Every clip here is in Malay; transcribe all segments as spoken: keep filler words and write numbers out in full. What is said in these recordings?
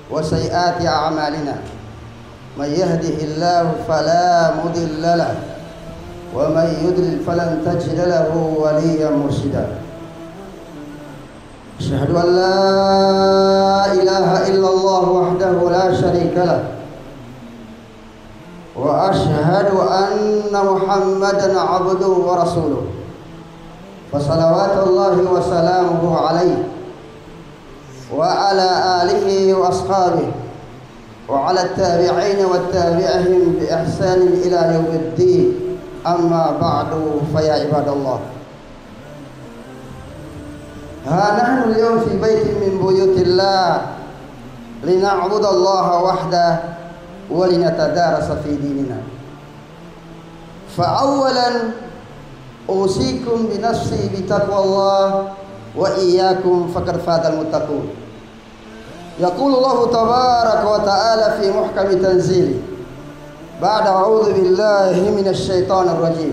وسيئات أعمالنا من يهده الله فلا مضل له ومن يضلل فلن تجد له وليا مرشدا أشهد أن لا إله إلا الله وحده لا شريك له وأشهد أن محمدا عبده ورسوله فصلوات الله وسلامه عليه وعلى آله وأصحابه وعلى التابعين والتابعهم بإحسان إلى يوم الدين أما بعد فيا عباد الله ها نحن اليوم في بيت من بيوت الله لنعبد الله وحده ولنتدارس في ديننا فأولا أوصيكم بنفسي بتقوى الله وإياكم فقد فاز المتقون يقول الله تبارك وتعالى في محكم تنزيله بعد أعوذ بالله من الشيطان الرجيم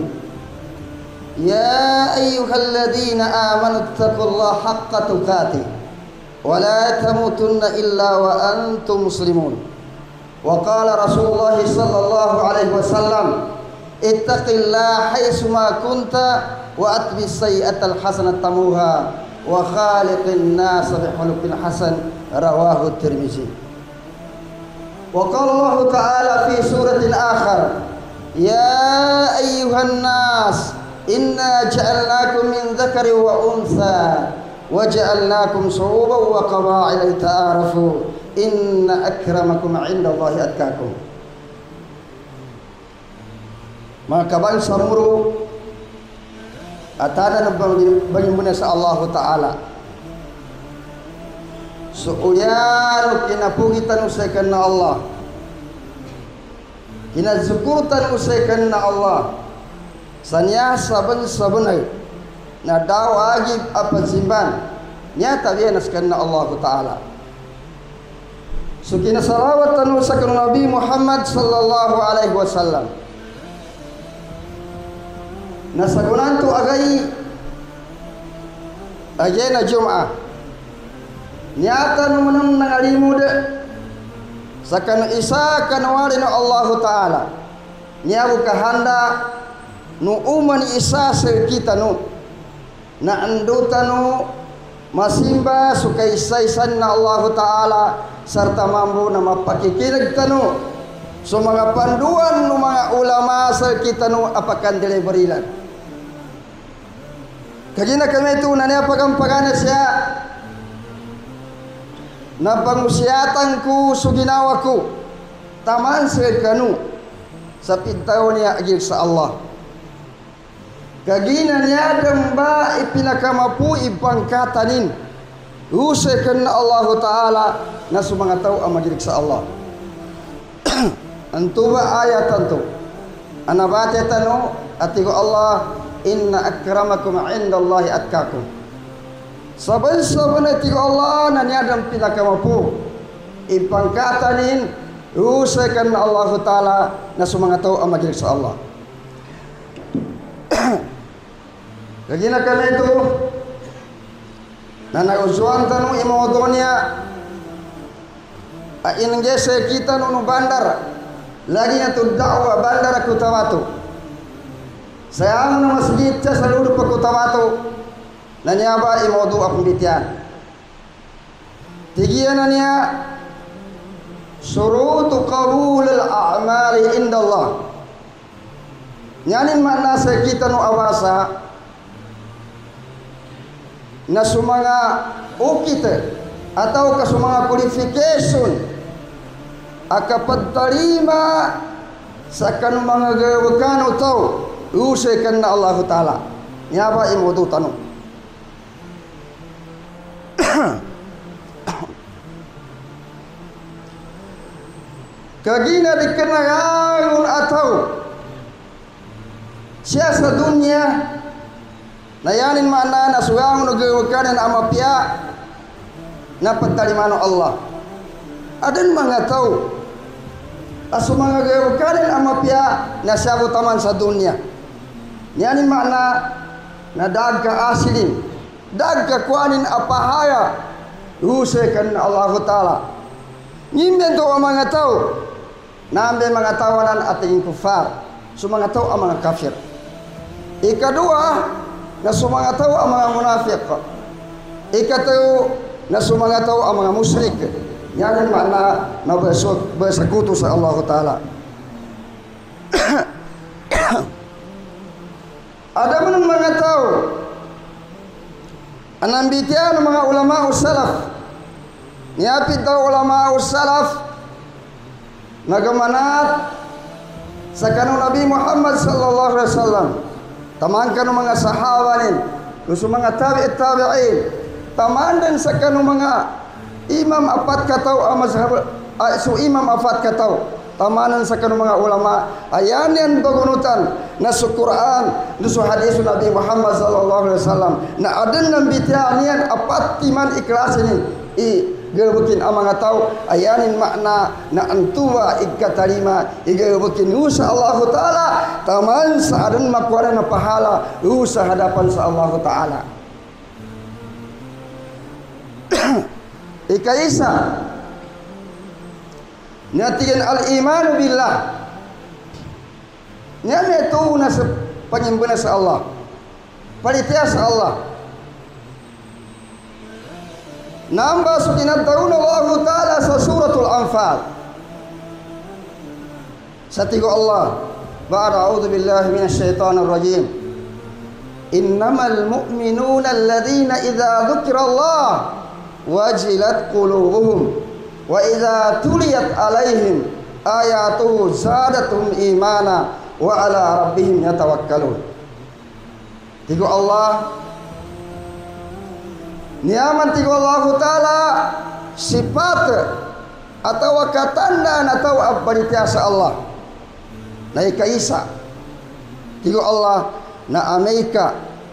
يا أيها الذين آمنوا اتقوا الله حق تقاته ولا تموتن إلا وأنتم مسلمون وقال رسول الله صلى الله عليه وسلم اتق الله حيثما كنت وأتبع السيئة الحسنة تموها وخالق الناس بخلق حسن رواه الترمذي وقال الله تعالى في سورة آخر يا أيها الناس إنا جعلناكم من ذكر وأنثى وجعلناكم شعوبا وقبائل لتعارفوا إن أكرمكم عند الله أتقاكم maka bangsa muru atada bagi munasa Allah Ta'ala suuyan kinapugitan usaikan na Allah kinazukurtan usaikan na Allah sanya saban sabanay na daw agib apa simban nyata bianaskan na Allah Ta'ala so kinasalawatan usaikan Nabi Muhammad sallallahu alaihi wasallam nasagunan tu agay agay na Jum'ah niatan menang nangalimud sakan isa kanwari na Allah Ta'ala niabu kahanda nu uman isa sekita nu na anduta nu masimba sukaisaisan na Allah Ta'ala serta mampu na mapakikinig tanu so mga panduan nu mga ulama sekita nu apakan deliberilan kagina kami itu nanya pagampagana siya na pangusyatan ku suginawa ku taman sekanu sa pintaw niya agil sa Allah kagina niya damba ipinakamapu ipangkatanin usekan na Allah Ta'ala na sumangataw ang magilig sa Allah antuba ayat tentu anabate tanu atigo Allah inna akramakum indallahi atqakum saban-saban atigo Allah na niyadam pinakamapu ipangkatanin usakan na Allah Ta'ala na sumangataw ang magilig sa Allah kagina kami itu na nausuan tanu imodonya inggese kita nunu bandar lagi tu dakwah bandar Kutawatu saya na masjid sa seluruh Kutawatu nanyaba imodu akong bitian tigian niya surutu qabul al-a'mali indallah nyanin makna sa kita no awasa na sumanga ukite atau ka sumanga qualification akapadtarima sa kan mga gawakano tao usekan na Allah Ta'ala nyaba imodu tanu kagina dikenangan atau siya sa dunya nayanin mana nasugang nagawakanan amapya na pagtalimano Allah adan mga tao aso mga gawakanan amapya na siya taman sa dunya yanin makna na dag ka asilin dag ka kuanin apahaya usekan Allah Ta'ala Nyimben tu mga tao nambe mga tawanan ating kufar, sumanga tao ang mga kafir. Ikadua na sumanga tao ang mga munafik. Ikatlo na sumanga tao ang mga musyrik. Yan ang makna na bersekutu sa Allah Ta'ala. Ada man mga tao anambitian ng mga ulama salaf. Niapit daw ulama salaf nagamanat sa kanong Nabi Muhammad sallallahu alaihi wasallam. Taman kanong mga sahabanin, gusto mga tabi'it tabi'in, tamandan sa kanong mga imam apat kataw ang mazhab, uh, so imam apat kataw. Tamanan sa kanong mga ulama, ayan yan bagunutan na sa Quran, na sa hadis Nabi Muhammad sallallahu alaihi wasallam, na adan ng bitian yan apat timan ikhlas ini i gabukin ang mga tao, ayanin makna na antuwa igkatarima igabukin sa Allah Ta'ala, taman sa adan makuha na pahala sa hadapan sa Allah Ta'ala. Ikaisa natigan al-iman billah. Niyan ito na sa panyimbunan sa Allah, palitya sa Allah. Namba so tinatawon Allah Ta'ala sa suratul Anfal. Sa tigo Allah, ba'da a'udhu billahi minash shaitanir rajim. Innamal mu'minuna alladhina idza dzukira Allah wajilat qulubuhum wa idza tuliyat alaihim ayatuhu zadatuhum imana wa ala rabbihim yatawakkalun. Tigo Allah niaman tigo Allah Ta'ala sifat atau katanda atau abaditiasa Allah na ikaisa tigo Allah na Amerika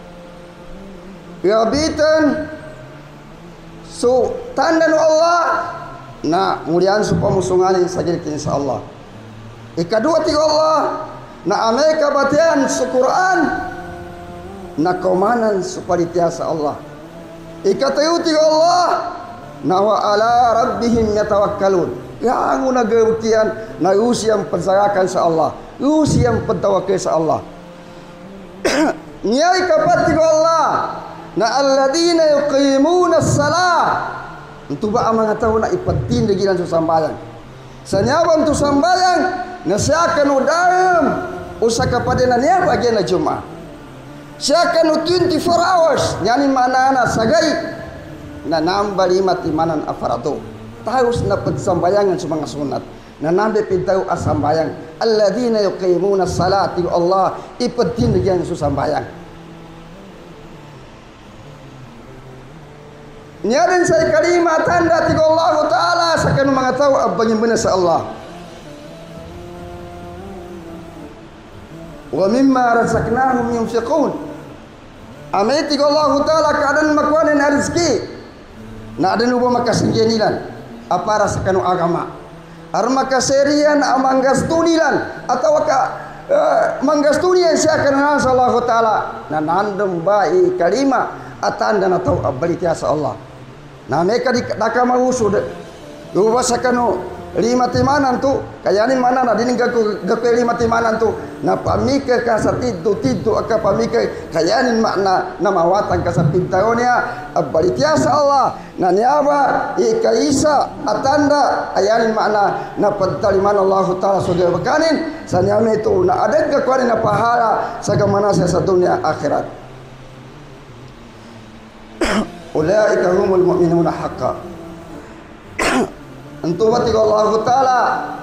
gabitan so tanda no Allah na mulian su pamusunganin sa gilkin sa Allah. Ikadua tigo Allah na Amerika batian sa Quran na komanan su palitiasa Allah. Ikatayo tigo Allah na wa ala rabbihim yatawakkalun. Yang nagawkian na usiyang pagsarakan sa Allah, usiyang pagtawakal sa Allah. Niyay kapat tigo Allah na alladhina yuqimuna as-salah. Itu ba ang mga tao na ipatindigilan sa sambayan. Sa nyawan to sambayan na siya kanudam o sa kapatid na niya bagyan na Juma. Siya kanu twenty-four hours nyanin manana sagay na namba lima timanan afarado. Taos na pagsambayangan sa mga sunat. Na nambe pintaw asambayang. Alladhina yuqimuna as-salat tigo Allah ipatindigilan sa sambayan. Niyarin sa kalima tanda tigo Allah Ta'ala sa kanong mga tao abangin muna sa Allah. Wa mimma razaqnahum yunfiqun. Amay tigo Allah Ta'ala kaadan makuha ng rizki na adan ubo makasinggianilan apara sa kanong agama. Ar makaserian amang gastunilan atau ka uh, manggastunian siya kanang sa Allah Ta'ala na nandang bai kalima atanda na tao abalitiya sa Allah. Na mereka di nakamahusud ubasa kanu lima timanan tu kayanin mana na dining gaku gaku lima timanan tu na pamika ka sa tiddo tiddo aka pamika kayanin makna na mawatan ka sa pintaonia abalitiya sa Allah na niaba ikaisa atanda ayanin makna na pagtaliman Allah Ta'ala sudah bakanin sa nyame itu na ada gakuan na pahala sa gamana sa dunia akhirat. Ulaika humul mu'minuna haqqan. Antu bati Allah Ta'ala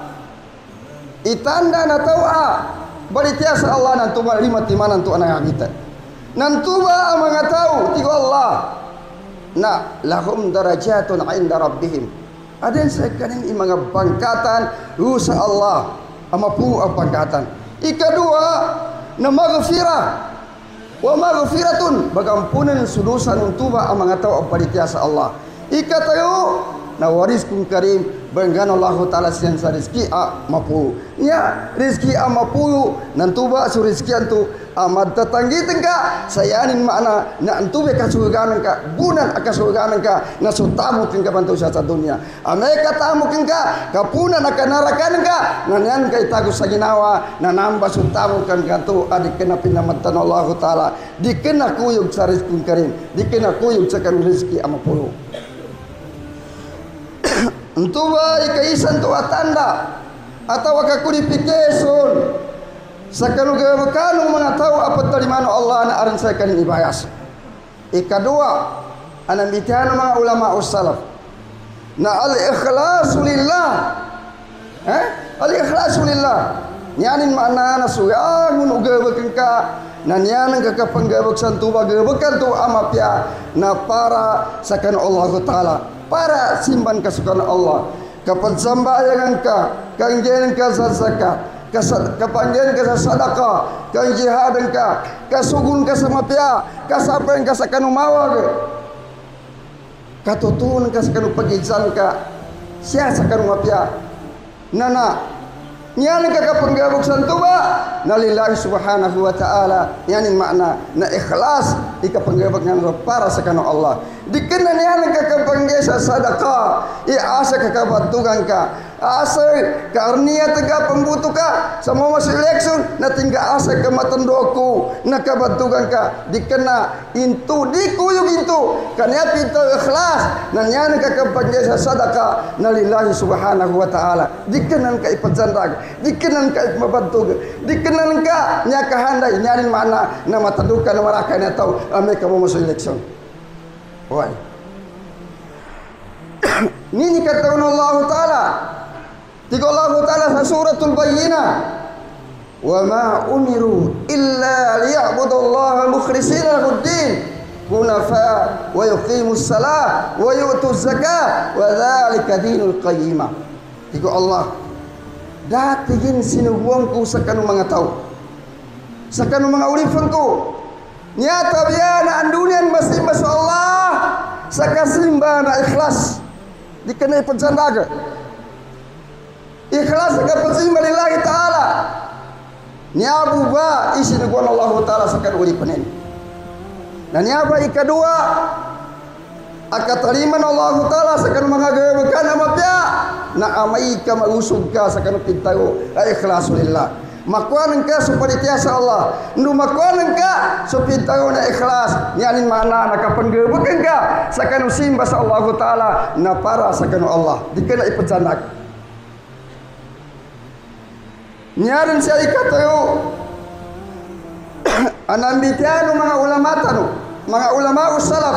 itanda na tawa balitiasa Allah nantu lima timanan tu anak kita. Nantu ba mga tao tigo Allah na lahum darajatun 'inda rabbihim. Aden sa kaning mga bangkatan sa Allah amapu ang bangkatan. Ikadua na maghfirah wa maghfiratun bagampunan sudusan untuba ang mga tao ang palitiya sa Allah. Ikatayo na warizqun karim benggan Allah taala sian sa rezeki a mapu nya rezeki a mapu nan tuba su rezeki antu amad tetanggi tengka sayanin makna na antu be ka surga ka bunan aka surga ka na su tamu tengka bantu sa dunia ameka tamu tengka kapunan aka neraka ka ngan kai tagu saginawa na namba su tamu kan kantu adik kena pinamatan Allah taala dikena kuyug sa rizqun karim dikena kuyug sa kan rezeki a mapu Entuba ikaisan tu atanda atau kakurification sakanu gawakanu mengatau apa dari mana Allah na aran saya kan ibayas. Ikadua anan bitihan mga ulama ussalaf na al ikhlasu lillah. Eh? Al ikhlasu lillah. Nyanin makna na suyangun ugawakan ka na nyanan kakapanggawak santuba gawakan tu amapya na para sakanu Allah taala para simpan kesukaan Allah kapan sambayangan ka kangjen ka sa zakat kapangjen ka sa sadaqah kang jihad ka kasugun ka sa mapya kasapen ka sa kanumawag katutun ka sa kanupagizan ka siya sa kanumapya nana nyan ka kapanggabog santuba na lillahi subhanahu wa ta'ala yanin makna na ikhlas ikapanggabog nga para sa kanong Allah dikena nyan ka kapangge sa sadaqah iasa ka kabatugan ka asa karnia tega pembutu ka sa mo selection na tingga asa ka matandoko na kabatugan ka dikena intu dikuyog intu kanya pito ikhlas na nyan ka kapangge sa sadaqah na lillahi subhanahu wa ta'ala dikenan ka ipajandag dikenan ka mabantug dikenan ka nya kahandai nyanin mana na matadukan na maraka na taw ame ka mo selection why nini kata Allah taala tiga Allah taala sa suratul bayyinah wa ma umiru illa liya'budullaha mukhlishina lahu-ddin hunafa wa yuqimus salah wa yu'tuz zakah wa dzalika dinul qayyimah tiga Allah datigin sinubuangku sakanu mga tao sakanu mga ulifangku nyata biyana ang dunian masimba sa Allah sakasimba na ikhlas di kana ipagsandaga ikhlas sakasimba lillahi ta'ala niabu ba isinubuan Allah ta'ala sakanu ulipanin dan niaba ikadua akataliman Allah ta'ala sakanu mga gawakan amapya na amay ka mausog ka sakanu pintago ay ikhlasulillah makuanan ka supaditiasa Allah ndu makuanan ka supintago na ikhlas nyanin mana nakapanggawukan ka sakanu simba sa Allah ta'ala na para sakanu Allah dikena ipatsanak nyarin siya ikatayo anambitiano mga ulama tano mga ulama ussalaf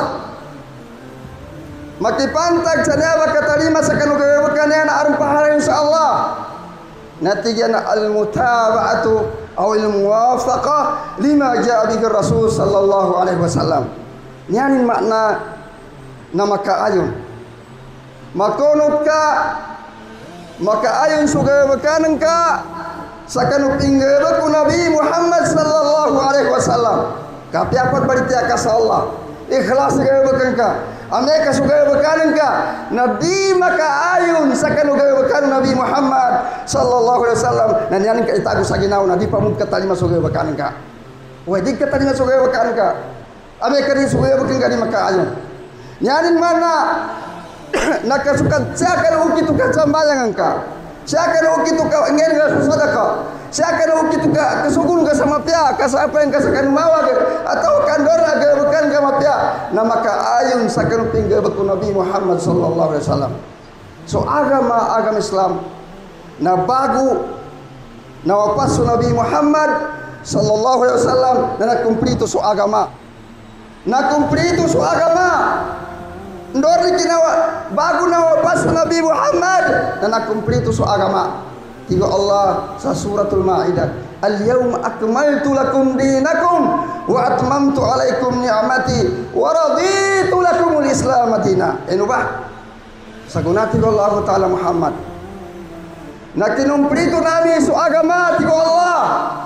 makipantag sa niya katalima sa kanugawakan niya na arang pahala sa Allah natijan al-mutaba'atu aw al-muwafaqah lima ja'a bihi Rasul sallallahu alaihi wasallam nyanin makna na makaayon makunot ka makaayon sugawakan ka sa kanupinggawak ko Nabi Muhammad sallallahu alaihi wasallam kapiapat baritia ka sa Allah ikhlas gawakan ka ame kasugawakan ka na di makaayon sa kanugawakan Nabi Muhammad sallallahu alaihi wasallam na niyan ka itago sa ginaw na di pa mud katalima sugawakan ka wa di katalima sugawakan ka ame ka di sugawakan ka di makaayon nyanin mana nakasukat siya ka na ukito ka sambayangan ka siya ka na ukito ka ngin ka sadaka siya ka na ukito ka kasugun ka sa mapya kasapayan ka sa kanumawag atau kandor agawakan ka mapya na makaayon sa kanuping gawag ko Nabi Muhammad sallallahu alaihi wasallam so agama agama Islam na bago na wapas so Nabi Muhammad sallallahu alaihi wasallam na nakumplito so agama nakumplito so agama ndor kinawa bago na wapas so Nabi Muhammad na nakumplito so agama tiga Allah sa suratul Maidah al-yawma akmaltu lakum dinakum wa atmamtu alaikum ni'mati wa raditu lakumul islam madina eno ba sagunati Allah taala Muhammad na kinumplito nami so agama tiga Allah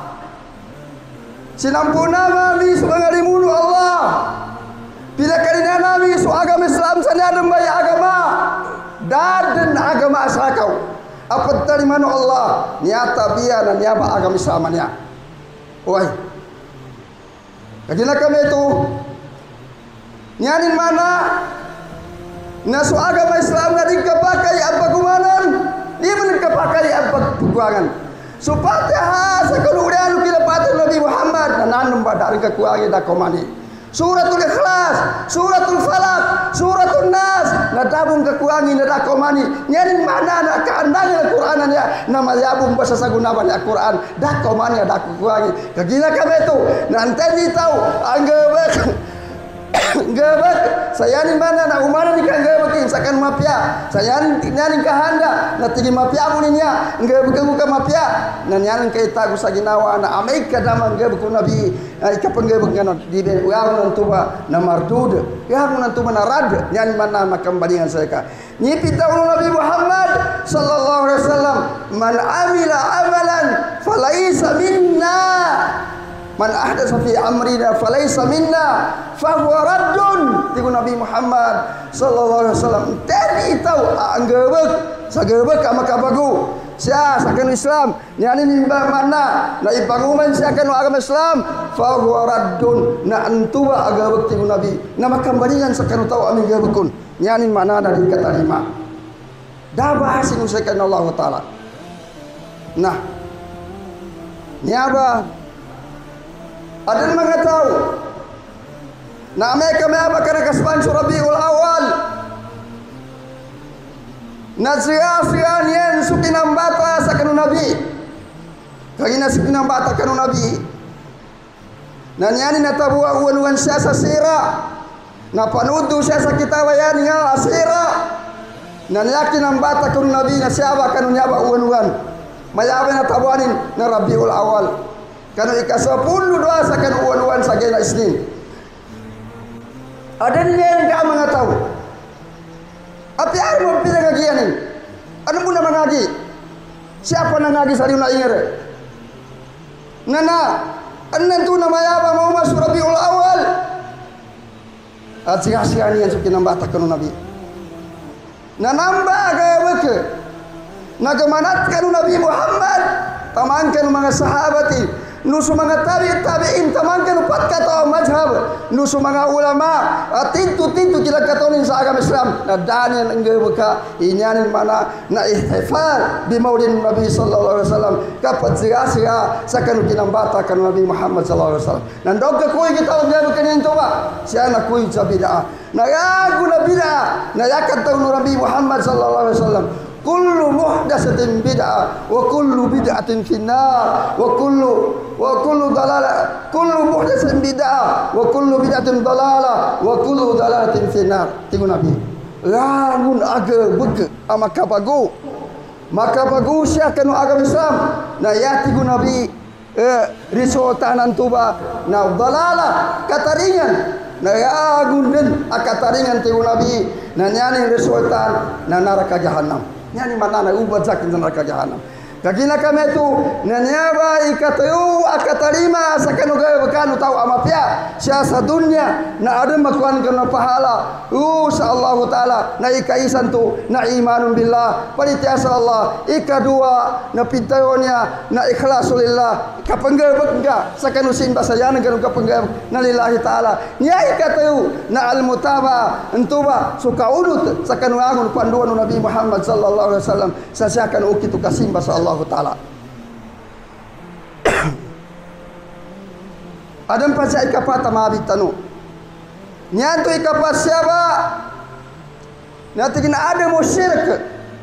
sinampuna nami so ngalimuno Allah pila kalina nami so agama Islam sa nadang bay agama daden agama asal kau. Apa dari mana Allah nyata biar dan nyaba agama Islamnya. Wah. Kajilah kami itu nyanin mana nasu agama Islam nadi kepakai apa kumanan dia benar kepakai apa kekuangan supaya sekeluruhan kita patut Nabi Muhammad dan nanam badari kekuangan dah komani. Suratul Ikhlas, Suratul Falak, Suratul Nas, nadabung kekuangi nadak komani. Nyanin mana nak keandangnya Al-Quran ya, nama yabung bahasa sagunawan Al-Quran. Dak komani dak kekuangi. Kagila kami tu, nanti tahu anggap gebek saya ni mana nak umana ni kan gebek sakan mafia saya ni nyaning kahanda na tigi mafia muninya gebek buka mafia na nyaning kay tagu sa ginawa na Amerika daman gebek nabi ika panggebek ngano di uang nantuba na mardud ya nantuba na rad nyan mana makambalian saya ka ni pitaw Nabi Muhammad sallallahu alaihi wasallam man amila amalan falaysa minna man ahdatsa fi amrina falaysa minna fahuwa raddun. Tiku Nabi Muhammad sallallahu alaihi wasallam tadi tahu anggebek sagebek ama kabagu sia sakan Islam nyani nimba mana na ipanguman sia kan agama Islam fahuwa raddun na antuba agabek tiku Nabi na makambalian sakan tahu ami gebekun nyani mana dari kata lima dah bahas usahakan Allah taala. Nah nyaba ada yang mengetahui nah mereka apa karena kesempatan Rabiul Awal nasiasian yang suki nambata sakanu Nabi kagina suki nambata kanu Nabi na nyani natabua uan-uan siasa sira na panudu siasa kita wayani nga asira na nyaki nambata kanu Nabi na siapa kanu nyaba uan-uan mayabe natabuanin na Rabiul Awal karena ika sepuluh doa sakan uan-uan sagena Isnin. Ada ni yang tak mengetahui. Apa yang mau pilih ngajian ini? Ada pun nama ngaji. Siapa nak ngaji sari nak ingat? Nana, anan tu nama apa mau masuk Rabiul Awal? Asyik-asyik yang suki nambah takkan Nabi. Na nambah gaya beke. Na kemanatkan Nabi Muhammad. Tamankan mga sahabati. Nusu mga tabi tabiin tamangkan upat kata mazhab nusu mga ulama tintu tintu kila katonin sa agama Islam na danin ang gebeka inyanin mana na ihtifal bi maulid Nabi sallallahu alaihi wasallam kapat siya sa kanu kinambata kan Nabi Muhammad sallallahu alaihi wasallam nandog ka kuy kita og gebeka ninto ba siya na kuy sa bid'ah na yago na bid'ah na yakat taw Nabi Muhammad sallallahu alaihi wasallam kullu muhdatsatin bid'ah wa kullu bid'atin finnar wa kullu wa kullu dalalah kullu muhdatsatin bid'ah wa kullu bid'atin dalalah wa kullu dalalatin finnar. Tigo Nabi lamun aga beke ama kapagu maka bagu sia kanu agama Islam na ya tigo Nabi eh risotanan tuba na dalalah kataringan na ya gunden akataringan tigo Nabi na nyani risotan na neraka jahanam nyani mana na ubat zakin neraka jahanam kagina kami tu nanyaba ikatayu akatarima sakanu gaya bekanu tahu amapia siasa dunia na ada makuan kena pahala insya Allah taala na ikaisan tu na imanun billah paritiasa Allah ikadua na pintayonya na ikhlasulillah kapenggebek enggak sakanu simba sayana kanu kapenggebek na lillahi taala nya ikatayu na almutaba entuba suka udut sakanu angun panduan Nabi Muhammad sallallahu alaihi wasallam sasiakan ukitu kasimba sallallahu Allah Ta'ala. Adam pasya ikapata mabit tanu. Nyantu ikapat siapa? Nanti kena ada musyrik.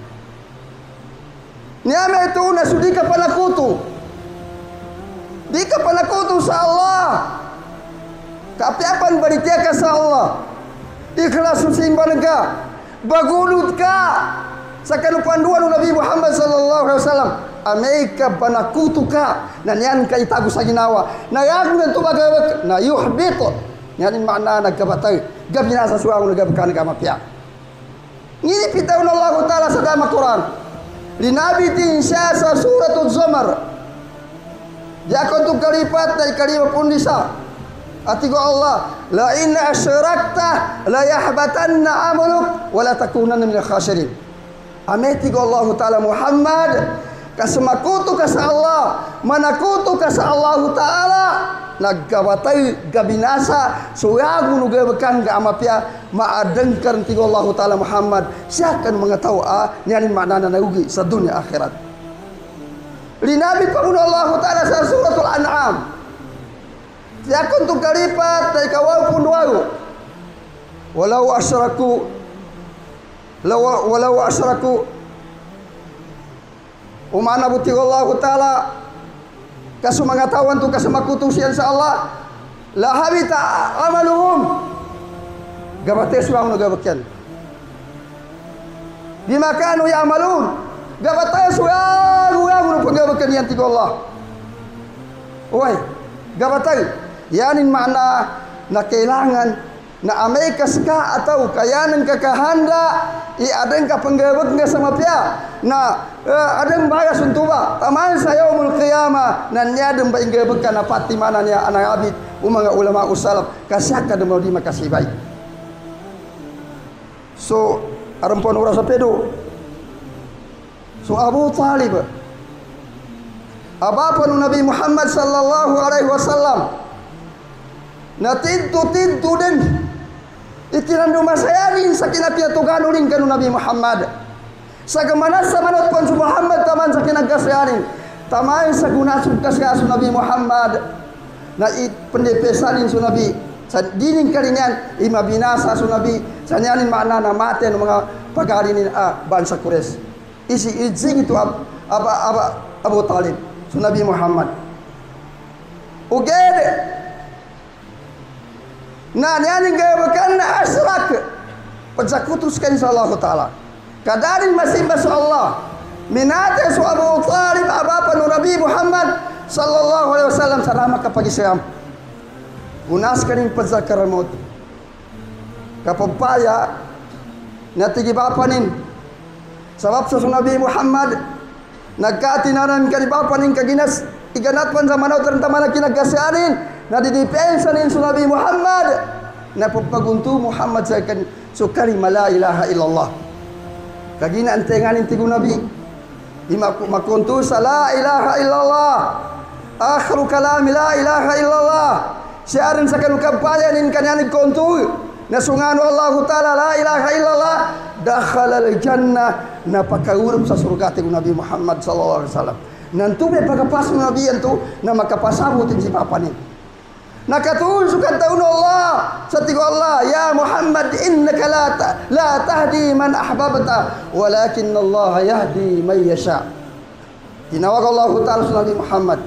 Nyame itu nasudi kapanakutu. Di kapanakutu sa Allah. Kapiapan baritia ka sa Allah. Ikhlas simba nega. Bagulut ka. Sakanu panduan Nabi Muhammad sallallahu alaihi wasallam Amerika banakutuka na nyan kay tago sa ginawa na yago ng tubagawak na yuhbito nyan makna nagkabatay gabi na sa suwang nagabakan ka mapya ngini pitaw na Allah Ta'ala sa dama Quran linabitin siya sa suratul Zumar yakon tu kalipat na ikalima pundisa atigo Allah la in asyrakta la yahbatanna amaluk wa la takunanna minal khasirin ameti ko Allah Ta'ala Muhammad kasemakutu kasa Allah manakutu kasa Allah Ta'ala nagkawatay gabinasa suyagu nugabakan ga amapya maadengkar tigo Allah Ta'ala Muhammad siya kan mga tao ah niyanin maknana nagugi sa dunia akhirat. Linabi panguno Allah Ta'ala sa suratul An'am siya kun tu kalipat tay kawal pun waru walau asyraku walau asyraku umana buti Allah Ta'ala kasu mengatahuan tu kasemakutu sian sa Allah la habita amaluhum gabate suang no gabakan bima kanu ya'malun gabate suang uang no pagabakan yan ti Allah oi gabate yanin makna na kailangan na amay kaska atau kayanan kakahanda i adeng ka penggabag nga sama pia na uh, adeng bayas untuba taman sa yaumul qiyamah nan nyadem ba inggabag ka na pati mana niya anang abid umanga ulama usalaf kasaka demo di makasih baik so arampon ura sa pedo so Abu Talib abapun Nabi Muhammad sallallahu alaihi wasallam na tintu-tintu din itinandu masayanin sa kinapya tuganunin kanu Nabi Muhammad sa gamanas sa manot pon su Muhammad taman sa kinagasayanin tamay sa gunasud kasgasu Nabi Muhammad na ipendepesanin su Nabi sa dining kalinyan ima binasa su Nabi sa nyanin makna na mate ng mga pagarinin ah, bansa Quraisy isi izing itu ab, aba, aba, Abu Talib su Nabi Muhammad ugede na niyaning gawakan na asrak pagsakutuskan sa Allah Ta'ala kadarin masimba sa Allah minate su Abu Talib abapan Nabi Muhammad sallallahu alaihi wasallam sarama kapag Islam unas kaning pagzakaran mo kapagpaya na tigibapanin sabab sa Nabi Muhammad nagkatinaran kanibapanin kaginas iganatpan sa manaw tarantaman na kinagasanin na didepensa nin su Nabi Muhammad na pagpaguntu Muhammad sa kan sukari la ilaha illallah kagina antenganin tigu Nabi ima makuntu sa la ilaha illallah akhiru kalam la ilaha illallah siaran sa kanu kampayanin kanyanig kontu na sungano Allah Ta'ala la ilaha illallah dakhala al jannah na pakaurap sa surga tigu Nabi Muhammad sallallahu alaihi wasallam nantu be pagapas Nabi antu na makapasabot si papanin nakatun sukan taun Allah satigo Allah ya Muhammad innaka la la tahdi man ahbabta walakin Allah yahdi man yasha tinawag Allah Ta'ala Nabi Muhammad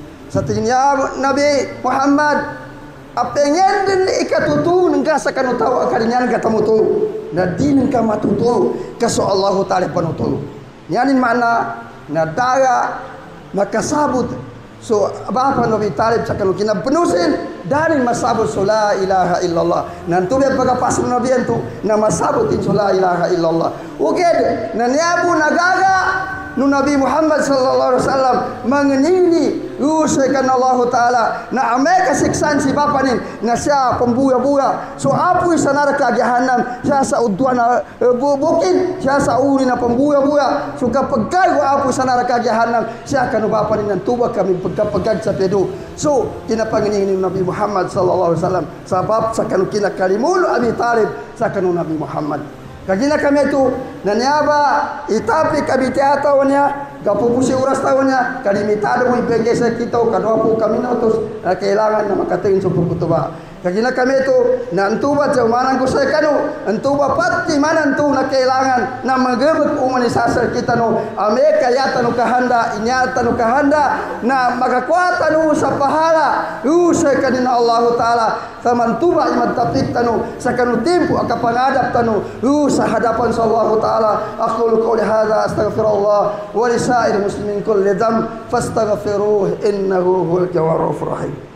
satinya Nabi Muhammad apengen din ikatutu nangka sa kanutaw akarinya ketemu tu na din ka matutu kaso Allah Ta'ala panutu yanin mana na daga makasabot so abapa Nabi Talib sa kanu kinapenusin dari masabot so la ilaha illallah nantu be pagapas Nabi antu na masabot in so la ilaha illallah uged na niabu nagaga nu Nabi Muhammad sallallahu alaihi wasallam mangenini usakan Allah Ta'ala na ame kasiksan si bapanin na siya pembuya-buya so apoy sa neraka jahanam siya sa udwan na uh, bukin siya sa uri na pembuya-buya so kapag kayo apoy sa neraka jahanam siya kanu bapanin ng tuwa kami pagkapagag sa pedo so kinapanginin ni Nabi Muhammad sallallahu alaihi wasallam sabab sa kanu kinakalimulo Abi Talib sa kanu Nabi Muhammad kagina kami itu nanyaba itapi kabiti atawnya gapupusi uras tawnya kalimitado mo ipengesa kita kadwa po kami notos na kailangan na makatingin sa pagkutuba kagina kami itu na antuba sa manang ko sa kanu antuba pati manantu na kailangan na magabag umanisasar kita no ame kayata no kahanda inyata no kahanda na makakwata no sa pahala usay kanina Allah Ta'ala tamantuba imadtapik tano sa kanu tempo akapangadap tano sa hadapan sa Allah Ta'ala aqulu qawli hadha astaghfirullah wa li sa'il muslimin kulli dhanb fastaghfiruhu innahu huwal ghafurur rahim.